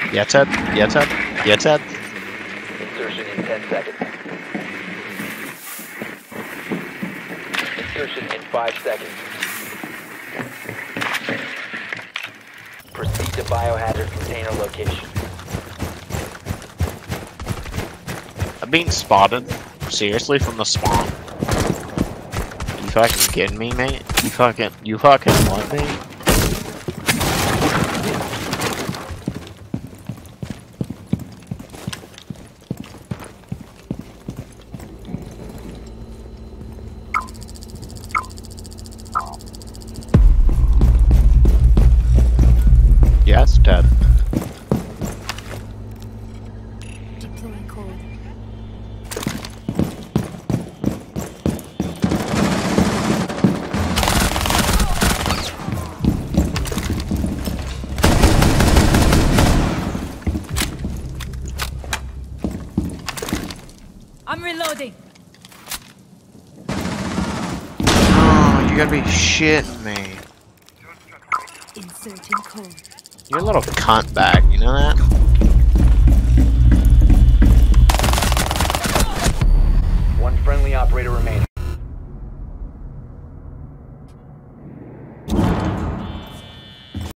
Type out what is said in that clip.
Yeah, Ted. Yeah, Ted. Yeah, Ted. Insertion in 10 seconds. Insertion in 5 seconds. Proceed to biohazard container location. I'm being spotted. Seriously, from the spawn. You fucking kidding me, mate? You fucking what, mate? Yes, Ted. Deploying code. I'm reloading. Oh, you gotta be shitting me. Inserting code. You're a little cunt bag, you know that? One friendly operator remaining.